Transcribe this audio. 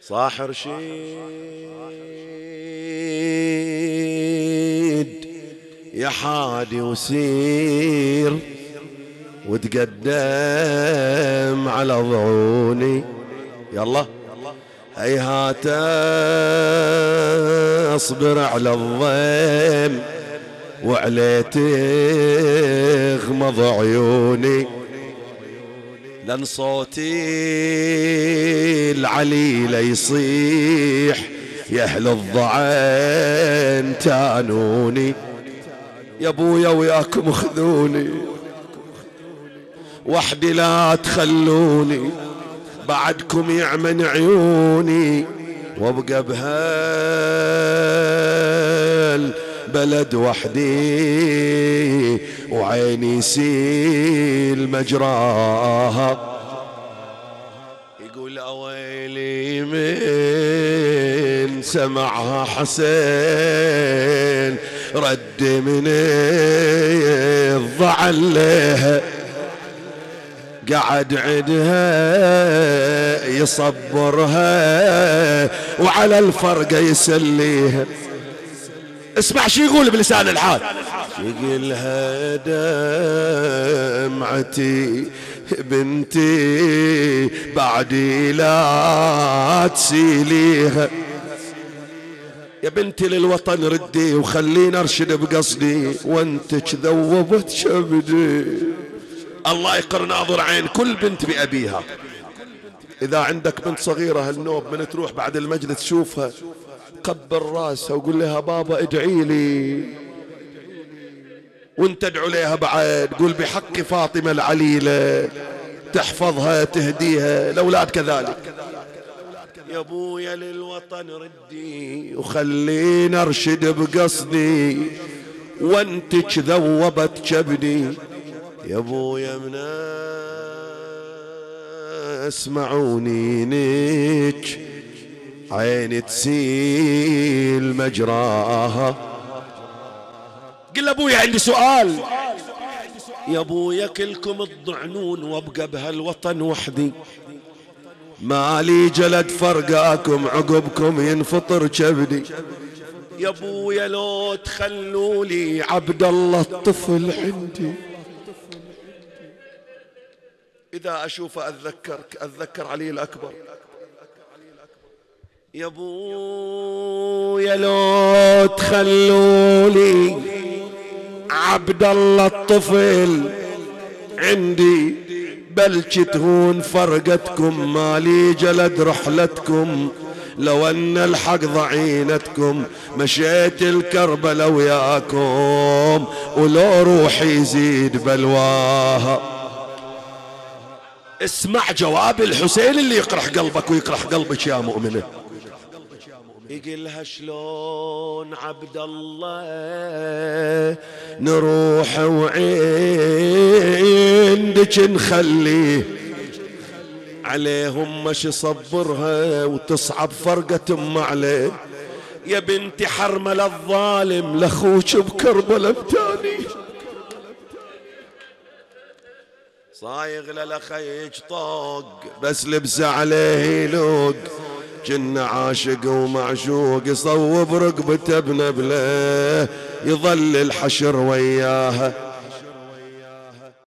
صاح رشيد يا حادي وسير وتقدم على ضعوني، يلا هيهات اصبر على الضيم وعليه تغمض عيوني، لان صوتي العليل يصيح يا اهل الضعين تانوني، يا ابويا وياكم خذوني وحدي لا تخلوني، بعدكم يعمن عيوني وابقى بهالبلد وحدي وعيني يسيل مجراها. يقول اويلي من سمعها حسين رد من الضعن لها، قعد عدها يصبرها وعلى الفرقة يسليها. اسمع شي يقول بلسان الحال، يقولها دمعتي بنتي بعدي لا تسيليها، يا بنتي للوطن ردي وخليني ارشد بقصدي وانتك ذوبت شبدي. الله يقر ناظر عين كل بنت بأبيها. إذا عندك بنت صغيرة هالنوب من تروح بعد المجلس تشوفها قبل راسها وقول لها بابا ادعي لي، وانت ادعو لها بعد، قول بحق فاطمة العليلة تحفظها تهديها. الأولاد كذلك. يا ابويا للوطن ردي وخليني ارشد بقصدي وانتك ذوبت كبدي، يا ابويا من اسمعوني نيك عيني تسيل مجراها. قل ابويا عندي سؤال، يا ابويا كلكم تضعنون وابقى بهالوطن وحدي، مالي جلد فرقاكم عقبكم ينفطر كبدي، يا ابويا لو تخلولي عبد الله الطفل عندي، إذا أشوفه أتذكر علي الأكبر. يا ابويا لو تخلولي عبد الله الطفل عندي، بلش تهون فرقتكم مالي جلد رحلتكم، لو ان الحق ضعينتكم مشيت الكربلة وياكم ولو روحي يزيد بلواها. اسمع جواب الحسين اللي يقرح قلبك ويقرح قلبك يا مؤمنة. يقلها شلون عبد الله نروح وعندك نخليه، عليهم مش يصبرها وتصعب فرقة ام عليه، يا بنتي حرمل الظالم لاخوك بكربلة بتاني، صايغ للخيج طوق بس لبس عليه يلوق، جن عاشق ومعشوق يصوب رقبته بنبله، يظل الحشر وياها